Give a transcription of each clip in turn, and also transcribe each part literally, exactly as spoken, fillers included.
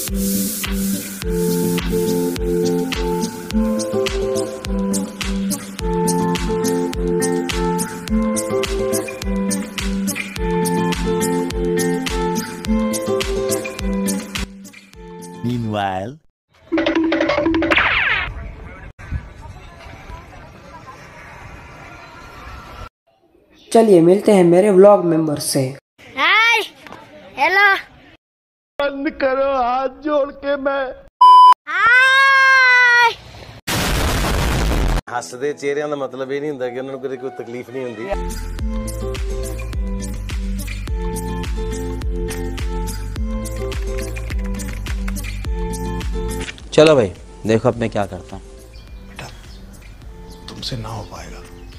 Meanwhile, चलिए मिलते हैं मेरे व्लॉग मेंबर से। Hi hello. बंद करो हाथ जोड़ के मैं। हाय। हसदे चेहरिਆਂ ਦਾ ਮਤਲਬ ਇਹ ਨਹੀਂ ਹੁੰਦਾ ਕਿ ਉਹਨਾਂ ਨੂੰ ਕੋਈ ਤਕਲੀਫ ਨਹੀਂ ਹੁੰਦੀ। चलो भाई देखो अब मैं क्या करता हूँ। बेटा तुमसे ना हो पाएगा।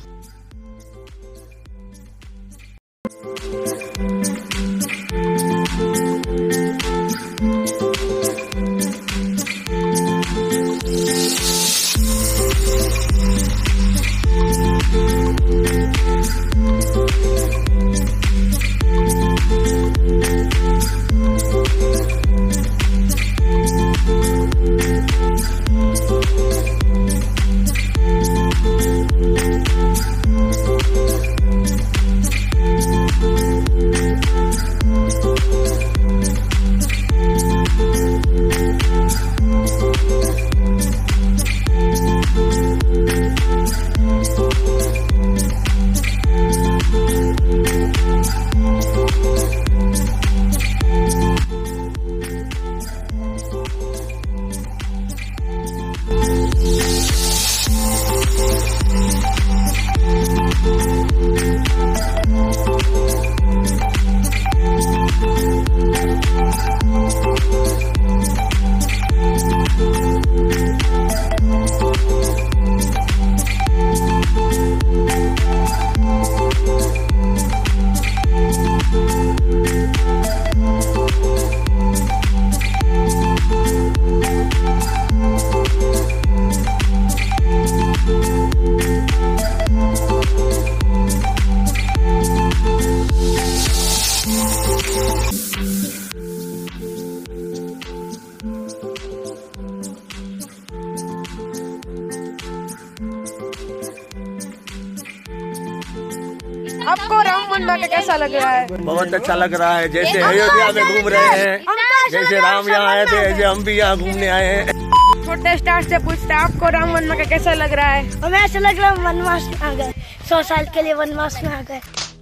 आपको राम मंदिर का कैसा लग रहा है? बहुत अच्छा लग रहा है, जैसे अयोध्या में घूम रहे हैं, जैसे राम यहाँ आए थे ऐसे हम भी यहाँ घूमने आए हैं। छोटे स्टार से पूछते आपको राम मंदिर का कैसा लग रहा है? हमें ऐसा लग रहा है वनवास में आ गए, सौ साल के लिए वनवास में आ गए।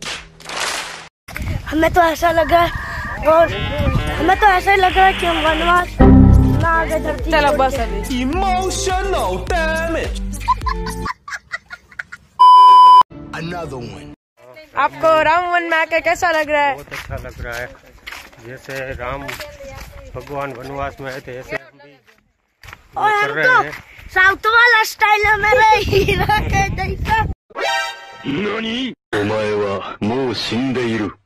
हमें तो ऐसा लग रहा है और हमें तो ऐसा ही लग रहा है कि हम वनवास में आ गए धरती। चलो बस अभी। Emotional damage. Another one. आपको राम वन में आके कैसा लग रहा है? बहुत अच्छा लग रहा है, जैसे राम भगवान वनवास में आए थे ऐसे हम भी और हम कर रहे तो हैं। साउथ वाला स्टाइल है मेरे हीरो के जैसा। 何? お前はもう死んでいる。